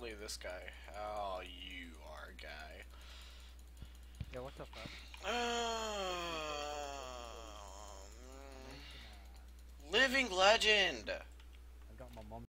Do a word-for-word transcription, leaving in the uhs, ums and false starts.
apparently this guy. Oh, you are a guy. Yeah, what's up, bud? Um, Living Legend.